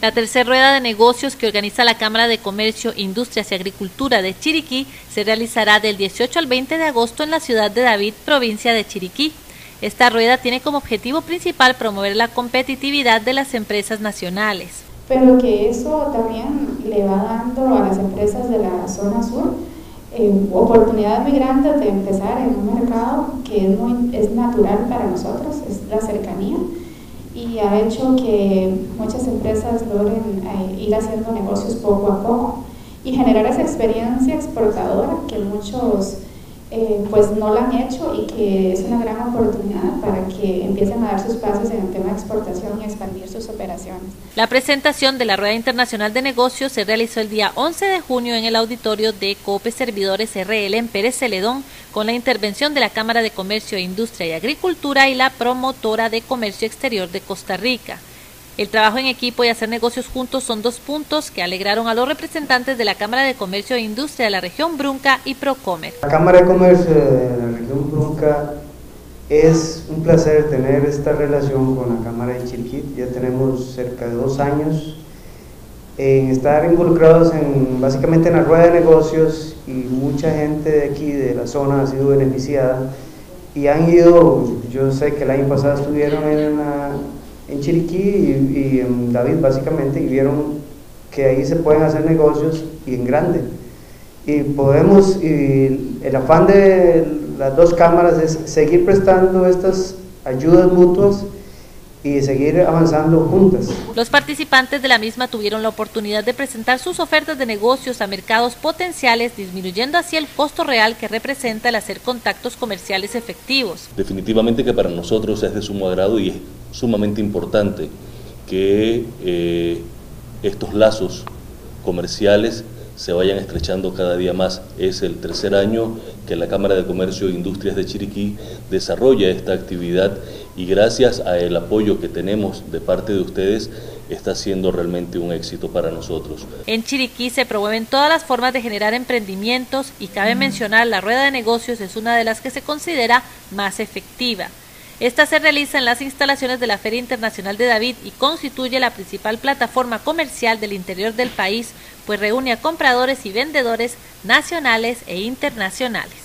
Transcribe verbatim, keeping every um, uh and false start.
La tercera rueda de negocios que organiza la Cámara de Comercio, Industrias y Agricultura de Chiriquí se realizará del dieciocho al veinte de agosto en la ciudad de David, provincia de Chiriquí. Esta rueda tiene como objetivo principal promover la competitividad de las empresas nacionales. Pero que eso también le va dando a las empresas de la zona sur eh, oportunidades muy grandes de empezar en un mercado que es, muy, es natural para nosotros, es la cercanía, y ha hecho que muchas empresas logren eh, ir haciendo negocios poco a poco y generar esa experiencia exportadora que muchos eh, pues no la han hecho y que es una gran oportunidad para que empiecen a dar sus pasos en el tema de exportación y expandir sus operaciones. La presentación de la Rueda Internacional de Negocios se realizó el día once de junio en el auditorio de Cope Servidores R L en Pérez Celedón, con la intervención de la Cámara de Comercio, Industria y Agricultura y la Promotora de Comercio Exterior de Costa Rica. El trabajo en equipo y hacer negocios juntos son dos puntos que alegraron a los representantes de la Cámara de Comercio e Industria de la región Brunca y Procomer. La Cámara de Comercio de la región Brunca, es un placer tener esta relación con la Cámara de Chiriquí. Ya tenemos cerca de dos años en estar involucrados en básicamente en la rueda de negocios, y mucha gente de aquí de la zona ha sido beneficiada y han ido. Yo sé que el año pasado estuvieron en la en Chiriquí y, y en David básicamente, y vieron que ahí se pueden hacer negocios y en grande, y podemos, y el afán de las dos cámaras es seguir prestando estas ayudas mutuas y seguir avanzando juntas. Los participantes de la misma tuvieron la oportunidad de presentar sus ofertas de negocios a mercados potenciales, disminuyendo así el costo real que representa el hacer contactos comerciales efectivos. Definitivamente que para nosotros es de sumo agrado y es sumamente importante que eh, estos lazos comerciales se vayan estrechando cada día más. Es el tercer año que la Cámara de Comercio e Industrias de Chiriquí desarrolla esta actividad, y gracias al apoyo que tenemos de parte de ustedes está siendo realmente un éxito para nosotros. En Chiriquí se promueven todas las formas de generar emprendimientos y cabe mencionar la rueda de negocios es una de las que se considera más efectiva. Esta se realiza en las instalaciones de la Feria Internacional de David y constituye la principal plataforma comercial del interior del país, pues reúne a compradores y vendedores nacionales e internacionales.